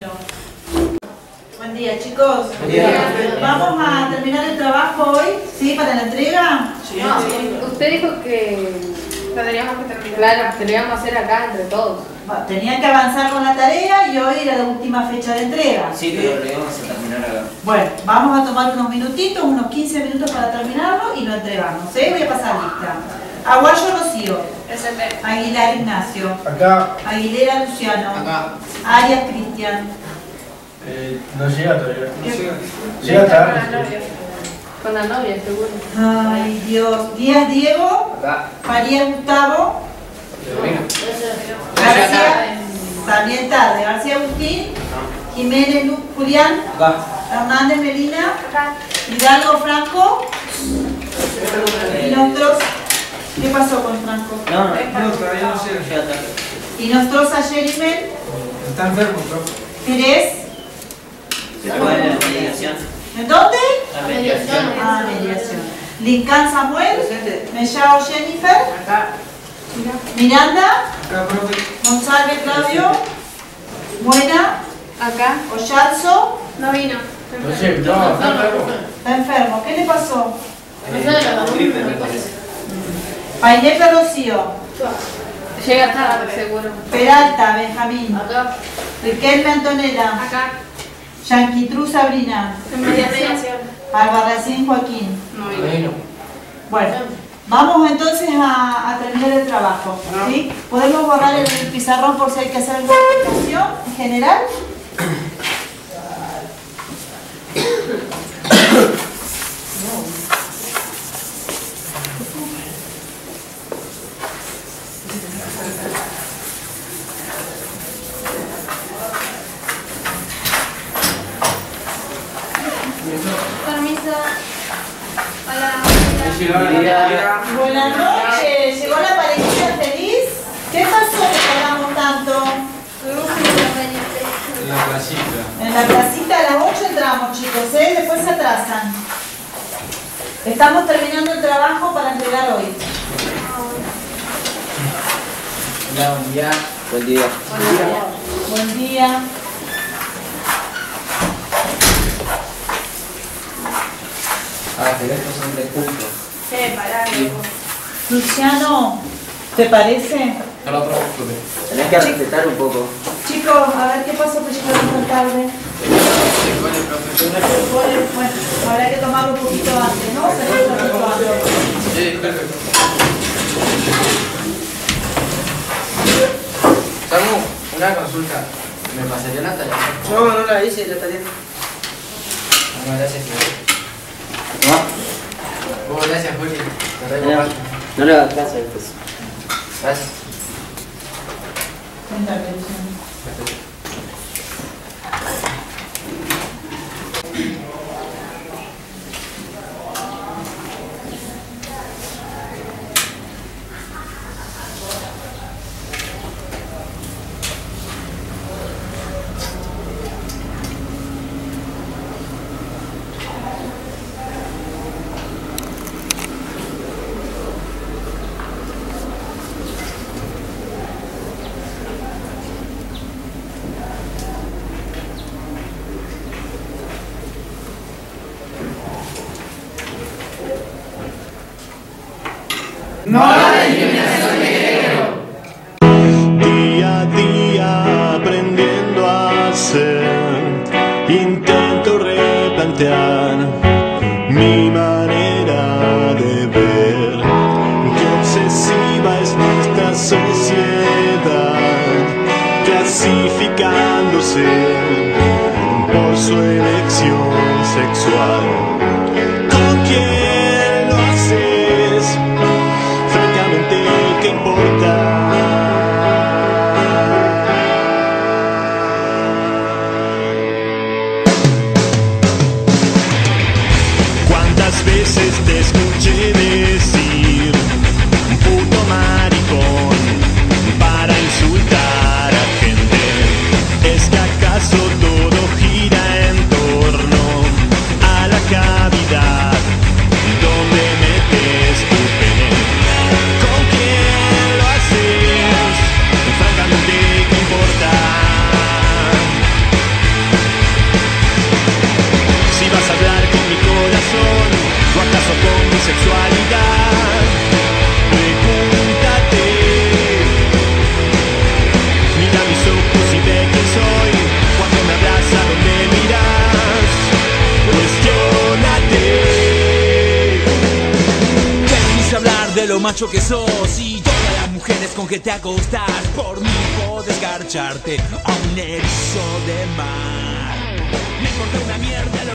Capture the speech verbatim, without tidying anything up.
Buen día, chicos. Buen día. Vamos a terminar el trabajo hoy, ¿sí? ¿Para la entrega? Sí, No, sí. usted dijo que Tendríamos que terminar. claro, que lo íbamos a hacer acá entre todos. Bueno, tenían que avanzar con la tarea y hoy era la última fecha de entrega. Sí, pero lo íbamos a terminar acá. Bueno, vamos a tomar unos minutitos, unos quince minutos para terminarlo y lo entregamos, ¿eh? Voy a pasar lista. Aguayo Rocío. Presente. Aguilar Ignacio. Acá. Aguilera Luciano. Acá. Arias Cristian. Eh, no llega todavía. No llega. Llega Para tarde. la novia. Con la novia, seguro. Ay, Dios. Díaz Diego. Acá. Farías Gustavo. Venga. García. También tarde. García Agustín. Jiménez Lu- Julián. Acá. Hernández Melina. Acá. Hidalgo Franco. Y nosotros. ¿Qué pasó con Franco? No, no, no, todavía no llega. Llega tarde. Y Nostroza Yerimen. Está enfermo, profe. Jerez. Se fue a la mediación. ¿En dónde? La mediación. Ah, mediación. Lincán Samuel. Presente. Mellao Jennifer. Acá. Miranda. Acá, profe. González Claudio. Buena. Acá. Oyarzo. No vino. No sé, no, está enfermo. Está enfermo. ¿Qué le pasó? Eh, gripe, me parece. Paineta Rocío. Llega tarde, seguro. Peralta Benjamín. Acá. Riquelme Antonella. Acá. Yanquitru Sabrina. En mediación. Albarracín Joaquín. No vino. Bueno. Bueno, vamos entonces a, a terminar el trabajo. ¿Sí? ¿Podemos borrar el pizarrón por si hay que hacer alguna explicación en general? Permiso. Hola. Buenas noches. ¿Llegó la parejita feliz? ¿Qué pasó que tardamos tanto? La placita. En la placita a las ocho entramos, chicos, ¿eh? Después se atrasan. Estamos terminando el trabajo para entregar hoy. Hola, buen día. Buen día. Buen día. Ah, pero estos son tres puntos. Sí, pará, loco. Luciano, ¿te parece? No lo profe. Tenés que respetar un poco. Chicos, a ver qué pasó que llegaron tan tarde. Bueno, habrá que tomarlo un poquito antes, ¿no? Salir un poquito antes. Sí, perfecto. Samu, una consulta. ¿Me pasaría la tarea? No, no la hice, la tarea. No, gracias, Juli. No, Vos, gracias, Juli. Te traigo no, más. no le hagas caso a esto. Gracias. Cuéntame, Luciano. Día a día aprendiendo a hacer, intento replantear mi manera de ver. Qué obsesiva es nuestra sociedad, clasificándose por su elección sexual. ¿Con quién lo haces? Francamente, ¿qué importa? ¿Cuántas veces te escuché decir puto maricón para insultar a gente? ¿Es que acaso todo gira en torno a la cara? sexualidad. Pregúntate, mira mis ojos y ve quién soy. Cuando me hablas, ¿a dónde miras? Cuestiónate. Venís a hablar de lo macho que sos y todas las mujeres con que te acostás. Por mí podés garcharte a un erizo de mar. Me importa una mierda lo